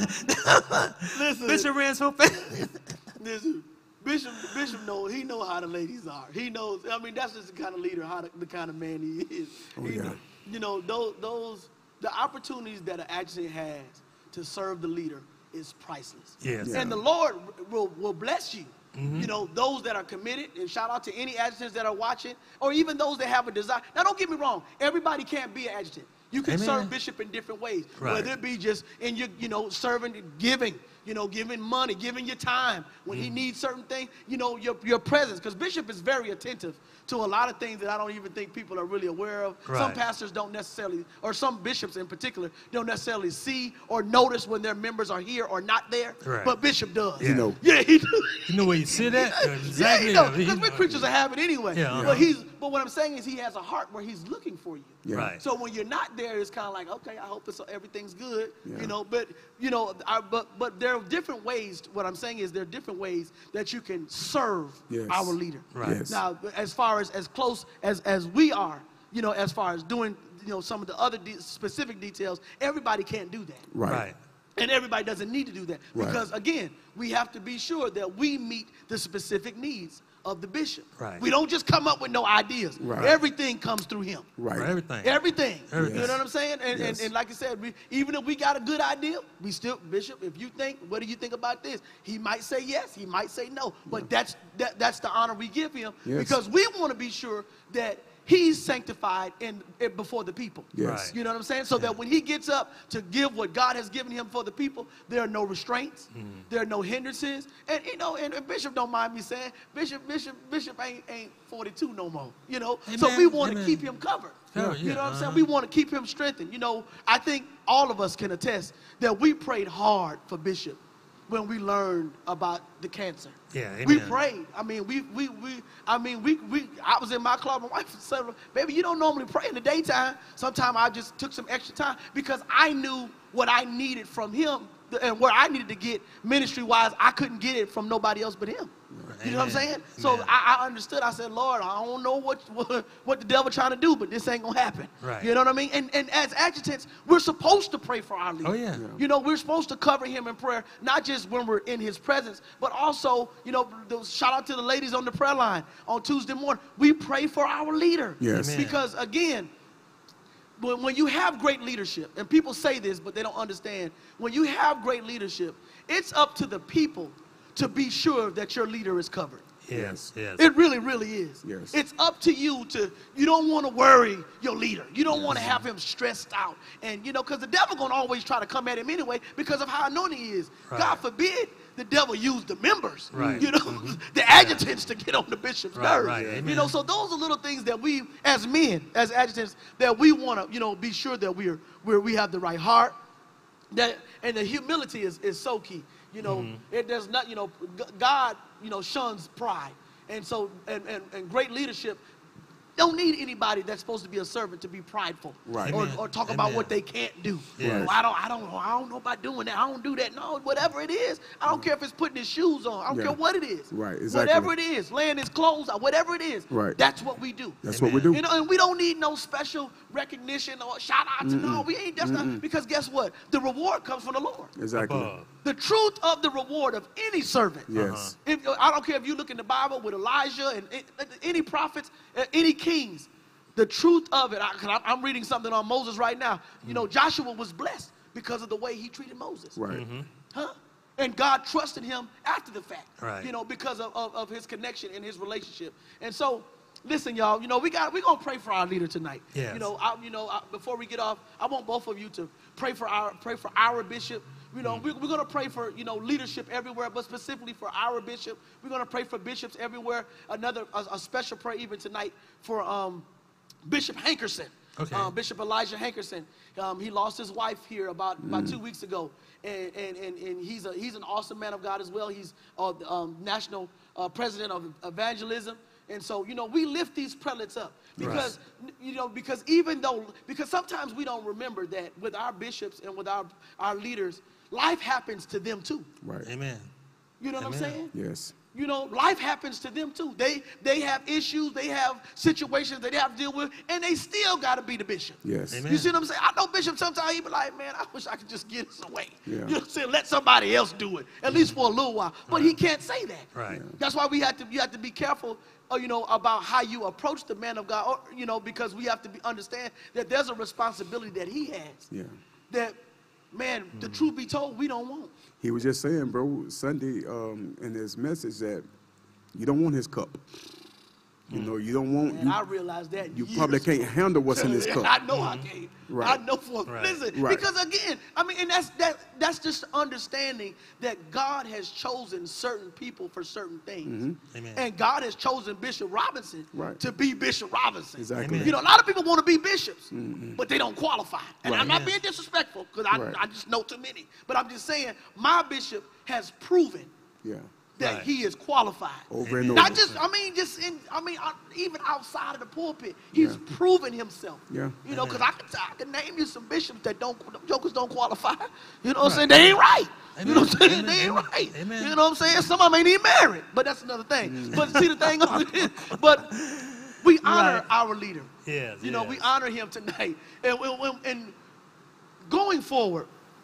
Listen, Bishop ran so fast. listen. Bishop, Bishop knows, he knows how the ladies are. He knows, I mean, that's just the kind of leader, how the, the kind of man he is. Oh, He yeah. know- you know, those, those, the opportunities that an adjutant has to serve the leader is priceless. Yes. Yeah. And the Lord will, will bless you. You know, those that are committed, and shout out to any adjutants that are watching, or even those that have a desire. Now, don't get me wrong. Everybody can't be an adjutant. You can Amen. serve bishop in different ways, Right. whether it be just in your, you know, serving, giving, you know, giving money, giving your time when he needs certain things, you know, your, your presence. Because bishop is very attentive to a lot of things that I don't even think people are really aware of. Some Right. pastors don't necessarily, or some bishops in particular, don't necessarily see or notice when their members are here or not there. Right. But bishop does. You know. Yeah, he does. You know where you sit at? Yeah, he knows, because we're creatures of habit anyway. Yeah, uh-huh. But he's, but what I'm saying is he has a heart where he's looking for you. Yeah. Right. So when you're not there, it's kind of like, okay, I hope it's, everything's good, Yeah. you know. But you know, I, but but there are different ways. What I'm saying is there are different ways that you can serve Yes. our leader. Right. Yes. Now, as far as as close as as we are, you know, as far as doing, you know, some of the other de- specific details, everybody can't do that. Right. Right. And everybody doesn't need to do that. Right. Because, again, we have to be sure that we meet the specific needs of the bishop. Right. We don't just come up with no ideas. Right. Everything comes through him. Right. For everything. Everything. Everything. You know what I'm saying? And, Yes. and, and like I said, we, even if we got a good idea, we still, Bishop, if you think, what do you think about this? He might say yes, he might say no. But that's that, that's the honor we give him Yes. because we want to be sure that he's sanctified in, in before the people. Yes. Right. You know what I'm saying? So that when he gets up to give what God has given him for the people, there are no restraints, there are no hindrances. And you know, and, and Bishop don't mind me saying, Bishop, Bishop, Bishop ain't ain't forty-two no more. You know, so Amen. we want to Amen. keep him covered. Sure, You yeah, know what I'm saying? uh-huh. We want to keep him strengthened. You know, I think all of us can attest that we prayed hard for Bishop when we learned about the cancer. Yeah, We amen. prayed. I mean, we, we, we, I mean, we, we, I was in my club, my wife said, baby, you don't normally pray in the daytime. Sometimes I just took some extra time because I knew what I needed from him and where I needed to get ministry-wise. I couldn't get it from nobody else but him. You know what I'm Amen. saying? So Amen. I, I understood. I said, Lord, I don't know what, what what the devil trying to do, but this ain't gonna happen. Right. You know what I mean? And and as adjutants, we're supposed to pray for our leader. Oh, yeah. Yeah. You know, we're supposed to cover him in prayer, not just when we're in his presence, but also, you know, the, shout out to the ladies on the prayer line on Tuesday morning. We pray for our leader. Yes. Amen. Because again, when, when you have great leadership, and people say this, but they don't understand, when you have great leadership, it's up to the people to be sure that your leader is covered. Yes, yes. It really, really is. Yes. It's up to you to, you don't want to worry your leader. You don't want to have him stressed out. And, you know, because the devil going to always try to come at him anyway because of how anointed he is. Right. God forbid the devil use the members, Right. you know, the adjutants to get on the bishop's Right, nerves. right. You Amen. know, so those are little things that we, as men, as adjutants, that we want to, you know, be sure that we're, we're, we have the right heart. That, and the humility is, is so key. You know, it does not, you know, G- God, you know, shuns pride. And so, and, and, and great leadership don't need anybody that's supposed to be a servant to be prideful. Right. Or, Amen. or talk about Amen. what they can't do. Yeah. Well, I don't, I don't know. I don't know about doing that. I don't do that. No, whatever it is. I don't care if it's putting his shoes on. I don't Yeah. care what it is. Right, exactly. Whatever it is, laying his clothes out, whatever it is. Right. That's what we do. That's what we do. You know, and we don't need no special recognition or shout out to no. We ain't. That's not because guess what? The reward comes from the Lord. Exactly. Above. The truth of the reward of any servant. Yes. If, I don't care if you look in the Bible with Elijah and a- any prophets, uh, any kings. The truth of it, I, 'cause I'm- I'm reading something on Moses right now. You know, Joshua was blessed because of the way he treated Moses. Right. Huh? And God trusted him after the fact. Right. You know, because of, of, of his connection and his relationship. And so listen, y'all. You know, we got we gonna pray for our leader tonight. Yes. You know, I, you know, I, before we get off, I want both of you to pray for our pray for our bishop. You know, mm. we, we're gonna pray for you know leadership everywhere, but specifically for our bishop. We're gonna pray for bishops everywhere. Another a, a special prayer even tonight for um, Bishop Hankerson. Okay. Uh, Bishop Elijah Hankerson. Um, he lost his wife here about, mm. about two weeks ago, and and, and, and he's a he's an awesome man of God as well. He's uh, um, national uh, president of evangelism. And so, you know, we lift these prelates up because, right. you know, because even though, because sometimes we don't remember that with our bishops and with our, our leaders, life happens to them too. Right. Amen. You know what Amen. I'm saying? Yes. You know, life happens to them too. They they have issues, they have situations that they have to deal with, and they still got to be the bishop. Yes. Amen. You see what I'm saying? I know bishops sometimes he be like, man, I wish I could just get this away. Yeah. You know what I'm saying? Let somebody else do it, at least for a little while. But right. he can't say that. Right. Yeah. That's why we have to you have to be careful, uh, you know, about how you approach the man of God, or, you know, because we have to be, understand that there's a responsibility that he has. Yeah. That, man, mm. the truth be told, we don't want. He was just saying, bro, Sunday um, in his message that you don't want his cup. You know, you don't want. And you, I realized that. You years probably can't ago. handle what's in his cup. I know I can't. Right. I know for Right. listen Right. because again, I mean, and that's that that's just understanding that God has chosen certain people for certain things, Mm-hmm. Amen. and God has chosen Bishop Robinson Right. to be Bishop Robinson. Exactly. Amen. You know, a lot of people want to be bishops, Mm-hmm. but they don't qualify. And Right. I'm not Yeah. being disrespectful because I, Right. I just know too many. But I'm just saying, my bishop has proven Yeah. that Right. he is qualified. Over and over. Not just, I mean, just in, I mean, uh, even outside of the pulpit, he's Yeah. proven himself. Yeah. You know, because Amen. I can, I can name you some bishops that don't, them jokers don't qualify. You know what I'm saying? They ain't right. You know what I'm saying? Amen. They ain't Amen. right. Amen. You know what I'm saying? Some of them ain't even married, but that's another thing. Mm. But see the thing, but we honor Right. our leader. Yes, You know, yes. we honor him tonight. And, and, and going forward,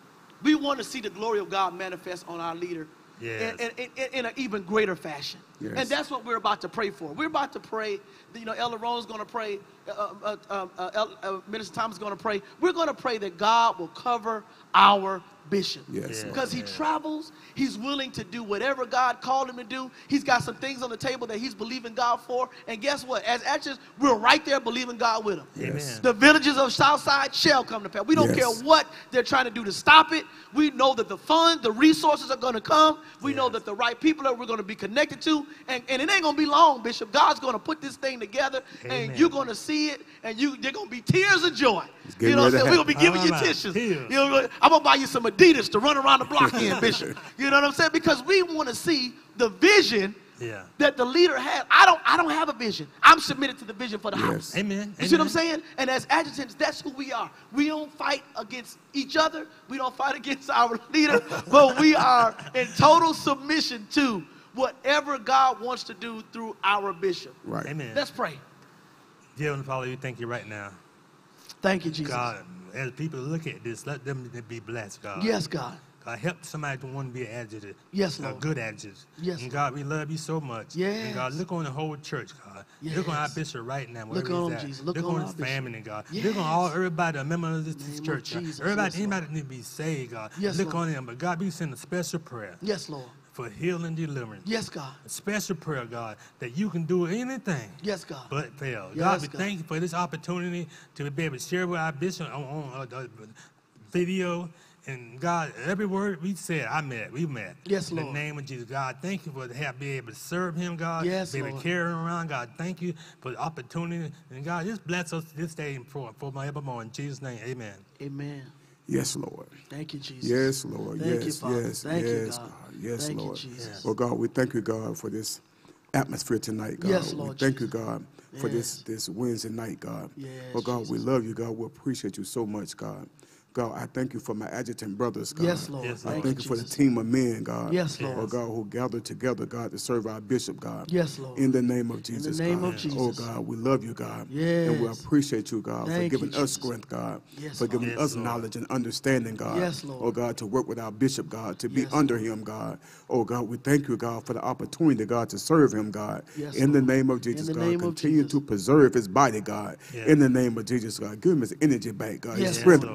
we want to see the glory of God manifest on our leader. Yes. In, in, in, in an even greater fashion. Yes. And that's what we're about to pray for. We're about to pray. You know, Elder Rone's going to pray. Uh, uh, uh, uh, uh, Minister Thomas is going to pray. We're going to pray that God will cover our bishop. Yes. Yeah. Because he Yeah. travels, he's willing to do whatever God called him to do. He's got some things on the table that he's believing God for. And guess what? As actors, we're right there believing God with him. Yes. The villages of Southside shall come to pass. We don't Yes. care what they're trying to do to stop it. We know that the funds, the resources are going to come. We know Yes. that the right people that we're going to be connected to. And, and it ain't going to be long, Bishop. God's going to put this thing together. Amen. And you're going to see it. And you, they're going to be tears of joy. getting You know what I'm ready to saying? We're going to be giving happen. you All right. tissues. Tears. You know, I'm going to buy you some Adidas to run around the block in, Bishop. You know what I'm saying? Because we want to see the vision Yeah. that the leader has. I don't I don't have a vision. I'm submitted to the vision for the Yes. house. Amen. You see what I'm Amen. saying? And as adjutants, that's who we are. We don't fight against each other. We don't fight against our leader, but we are in total submission to whatever God wants to do through our bishop. Right. Amen. Let's pray. Dear Heavenly Father, we thank you right now. Thank you, Jesus. God, as people look at this, let them be blessed, God. Yes, God. God, help somebody to want to be an adjutant. Yes, A Lord. good adjutant. Yes, And Lord. God, we love you so much. Yes. And God, look on the whole church, God. Look on our Yes. bishop right now. Look wherever on he's him, at. Jesus. Look Look on on our his bishop. family, God. Yes. Look on all everybody, a member of this, this Name of church, God. Jesus. Everybody, Yes, Lord. anybody need to be saved, God. Yes, Look Lord. on him. But God, we send a special prayer Yes, Lord. for healing and deliverance. Yes, God. A special prayer, God, that you can do anything Yes, God. but fail. Yes, God, we God. thank you for this opportunity to be able to share with our bishop on, on uh, uh, video. And God, every word we said, I met, we met. Yes, In Lord. the name of Jesus, God, thank you for the help, be able to serve him, God. Yes, be able Lord. to carry him around, God. Thank you for the opportunity. And God, just bless us this day and for, for my evermore. In Jesus' name, amen. Amen. Yes, Lord. Thank you, Jesus. Yes, Lord. Thank yes, you, Father. yes, Thank you, yes, God. Yes, Thank you, Lord. Jesus. Well, God, we thank you, God, for this atmosphere tonight, God. Yes, We Lord thank you, Jesus. God, for this, Yes. this Wednesday night, God. Yes, well, God, we Jesus. love you, God. We appreciate you so much, God. God, I thank you for my adjutant brothers, God. Yes, Lord. Yes, I Lord. thank you, you for the Jesus. team of men, God. Yes, Lord. Oh, God, who gathered together, God, to serve our bishop, God. Yes, Lord. In the name of Jesus, name God. of Jesus. Oh, God, we love you, God. And we Yes. appreciate you, God, Thank for you, giving us Jesus. strength, God. Yes, for giving Father. us Yes, Lord. knowledge and understanding, God. Yes, Lord. Oh, God, to work with our bishop, God, to be Yes, under him, God. Oh, God, we thank you, God, for the opportunity, God, to serve him, God. Yes, in the Lord. name of In Jesus, the God. name of Continue Jesus. to preserve his body, God. Yes. In the name of Jesus, God. Give him his energy back, God. Yes, His strength Lord. back, Yes, God.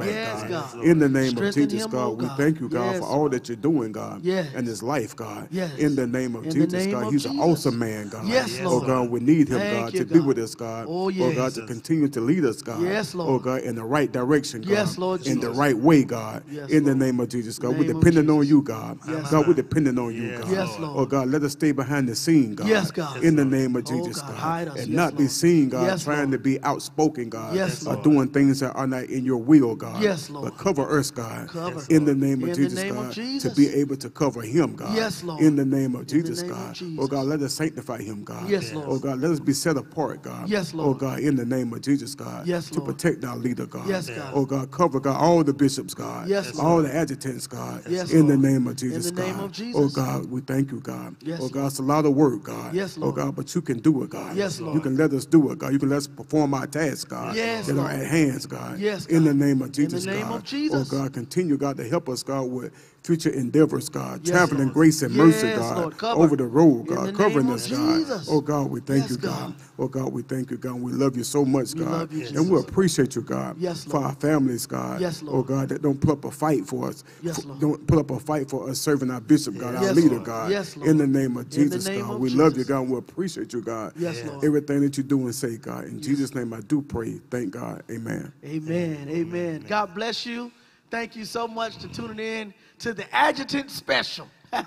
God. In the name Strengthen of Jesus, him, God, oh we God. thank you, God, Yes, for all Lord. that you're doing, God, Yes. in his life, God. Yes. In the name of In the Jesus, name God. of He's an Jesus. awesome man, God. Yes, Yes, Oh, Lord. God, we need him, Thank God, you, to be God. with us, God. Oh, Oh, God, yes. to continue to lead us, God. Yes, Oh, Lord. God, in the right direction, God. Yes, Lord In the Jesus. right way, God. Yes, in the Lord. name of Jesus, God. We're Name of depending on Jesus. you, God. Yes, God, we're Lord. depending on you, Yes, God. Yes, Lord. Oh, Lord. God, let us stay behind the scene, God. Yes, God. In the Lord. name of Oh, Jesus, God, God. hide us. And Yes, not be Lord. seen, God, Yes, trying Lord. to be outspoken, God. Yes, Or Lord. doing things that are not in your will, God. Yes, Lord. But cover us, God. Cover. In the name of In the Jesus, name of God. Jesus. To be able to cover him, God. Yes, Lord. In the name of In the Jesus, name of God. Jesus. Oh, God, let us sanctify him, God. Yes, Oh, Lord. God, let us be set apart, God. Yes, Oh, Lord. God, in the name of Jesus, God. Yes, To Lord. protect our leader, God. Yes, God. Oh, God, cover, God, all the bishops, God. Yes, all Lord. the adjutants, God. Yes, in the Lord. name of In Jesus, the name God. of Jesus. Oh, God, we thank you, God. Yes, oh, God, Lord. it's a lot of work, God. Yes, Oh, Lord. God, but you can do it, God. Yes, You Lord. can let us do it, God. You can let us perform our tasks, God. Yes, that Lord. are at hands, God. Yes, In the God. name of In the Jesus, name God. of Jesus. Oh, God, continue, God, to help us, God, with future endeavors, God. Yes, Traveling Lord. grace and mercy, Yes, God. Lord. Cover. Over the road, In God. the Covering name of us, God. Jesus. Oh, God, we thank Yes, you, God. God. Oh, God, we thank you, God. We love you so much, We God. love you, and we Jesus. appreciate you, God. Yes, For Lord. our families, God. Yes, Oh, Lord. God, that don't put up a fight for us. Yes, F- Lord. Don't put up a fight for us serving our bishop, God, our Yes, leader, Lord. God. Yes, Lord. In the name of In the Jesus, name God. of We love you, Jesus. God. We appreciate you, God. Yes, Lord. Everything that you do and say, God. In Jesus' name, I do pray. Thank God. Amen. Amen. Amen. God bless you. Thank you so much for tuning in to the Adjutant Special,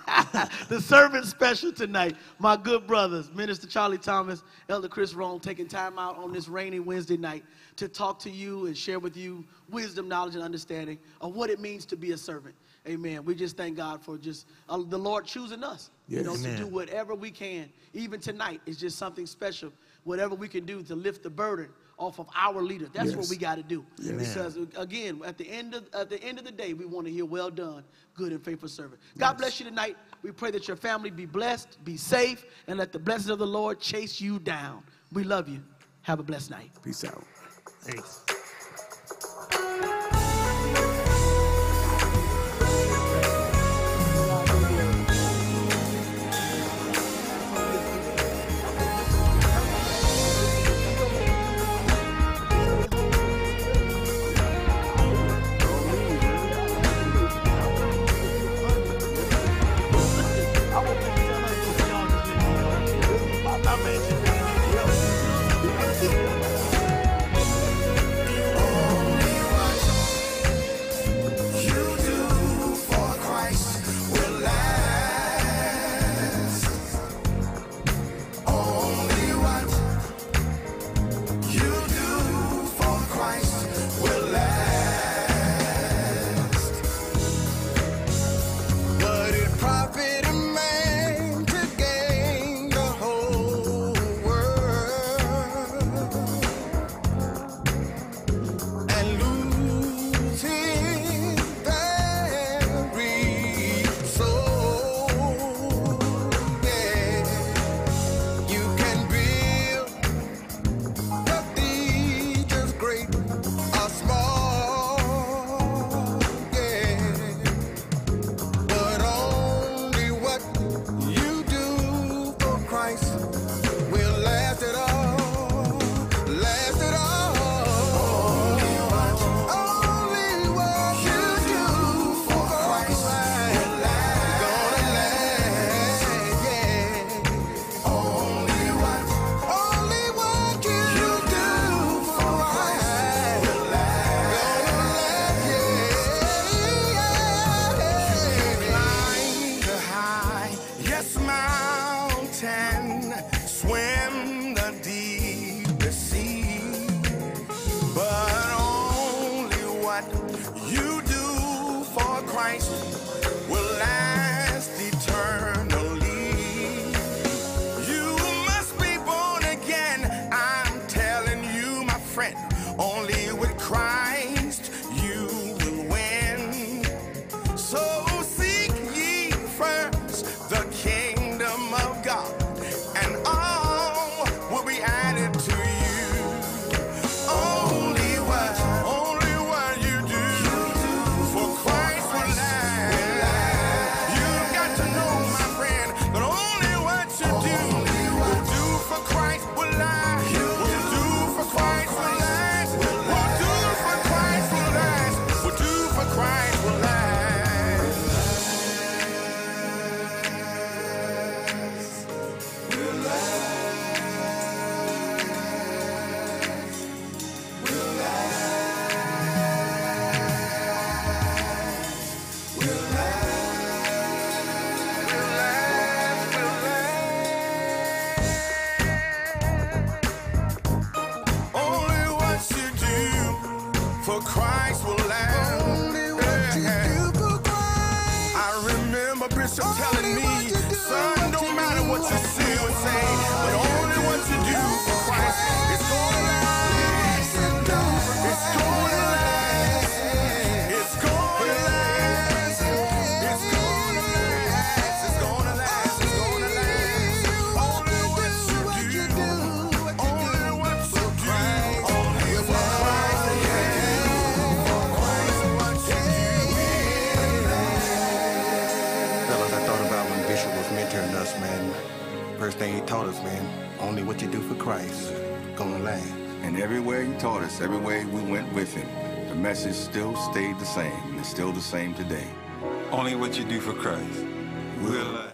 the servant special tonight. My good brothers, Minister Charlie Thomas, Elder Chris Rohn, taking time out on this rainy Wednesday night to talk to you and share with you wisdom, knowledge, and understanding of what it means to be a servant. Amen. We just thank God for just uh, the Lord choosing us, you Yes. know, Amen. to do whatever we can. Even tonight is just something special. Whatever we can do to lift the burden off of our leader. That's what Yes. we got to do. Yes. Because again, at the end of at the end of the day, we want to hear, "Well done, good and faithful servant." God bless you tonight. We pray that your family be blessed, be safe, and let the blessings of the Lord chase you down. We love you. Have a blessed night. Peace out. Thanks. But it profit a man to gain the whole world and lose his very soul. Yeah, you can build cathedrals great or small. Yeah. But only what you do for Christ will last it all, last it all. Only what, only what you do for Christ will last, gonna last, yeah. Only what, only what you do for Christ will last, gonna last, yeah. Climb the high, yes, mountain, swim the deepest sea, but only what you do for Christ will last eternally. You must be born again, I'm telling you, my friend. Only with Christ you will win. So seek ye first the kingdom of God Christ will last. Only what you do for Christ. I remember Bishop telling me, son, don't matter what you see or say, but only what you do for Christ. It's gonna last. It's gonna last. It's gonna last. It's gonna last. It's gonna last. It's gonna last. Only what you do. Only what you do. Only what Christ can do. Only what you do. Fellas, I thought about when Bishop was mentoring us, man. First thing he taught us, man, only what you do for Christ gonna last. And everywhere he taught us, everywhere we went with him, the message still stayed the same, and it's still the same today. Only what you do for Christ will last.